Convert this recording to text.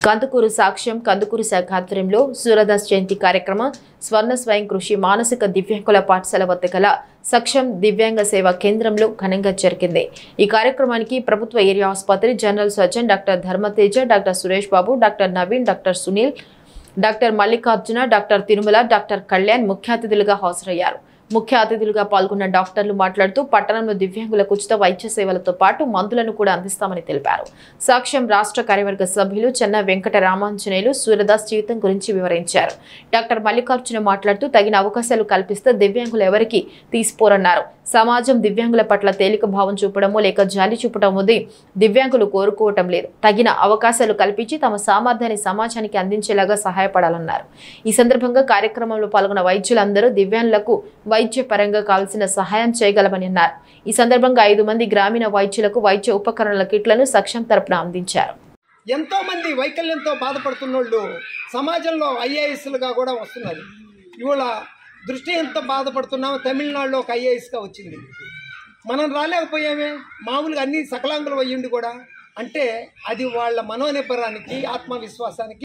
కందుకూరు సాక్ష్యం కందుకూరు శాఖ ఆధ్వర్యంలో సూర్యదాస్ జయంతి కార్యక్రమం స్వర్ణ స్వయం కృషి మానసిక దివ్యాంగుల పాఠశాల వద్ద గల సక్షం దివ్యాంగ సేవా కేంద్రంలో ఘనంగా జరిగింది। ఈ కార్యక్రమానికి ప్రభుత్వ ఏరియా ఆసుపత్రి general surgeon doctor Dharmateja, doctor Suresh Babu, doctor Naveen, doctor Sunil, doctor Mallikarjuna, doctor Tirumala, doctor Kalyan ముఖ్య అతిథులుగా హాజరయ్యారు। ముఖ్య అతిథులుగా పాల్గొన్న డాక్టర్లు మాట్లాడుతూ పట్టణంలో దివ్యాంగులకు ఉచిత వైద్య సేవలతో పాటు మందులను కూడా అందిస్తామని తెలిపారు। సాక్ష్యం రాష్ట్ర కార్యవర్గ సభ్యులు చెన్న వెంకట రామాంజనేయులు సూర్యదాస్ జీవితం గురించి వివరించారు। డాక్టర్ మల్లికార్జున మాట్లాడుతూ తగిన అవకాశాలు కల్పిస్తే దివ్యాంగులు ఎవరికి తీసిపోరన్నారు। సమాజం దివ్యాంగుల పట్ల తేలిక భావం చూపడమో లేక జాలి చూపడమో దివ్యాంగులు కోరుకోవటం లేదు। తగిన అవకాశాలు కల్పించి తమ సామర్థ్యాన్ని సమాజానికి అందించేలాగా సహాయపడాలన్నారు। ఈ సందర్భంగా కార్యక్రమంలో పాల్గొన్న వైద్యులందరూ దివ్యాంగులకు వైద్య పరంగా కావాల్సిన సహాయం చేయగలమని అన్నారు। ఈ సందర్భంగా 5 మంది గ్రామీణ వైద్యులకు వైద్య ఉపకరణల కిట్లను సక్షం తరపున అందించారు। ఎంతో మంది వైకల్యంతో బాధపడుతున్నోళ్ళు సమాజంలో ఐఏఎస్లుగా కూడా వస్తున్నారు। ఇవాళ దృష్టిహీనతో బాధపడుతున్నాము, తమిళనాడులో ఒక ఐఏఎస్గా వచ్చింది, మనం రాలేకపోయామే। మామూలుగా అన్ని సకలాంగులు అయ్యిండి కూడా అంటే అది వాళ్ళ మనోనిబ్బరానికి, ఆత్మవిశ్వాసానికి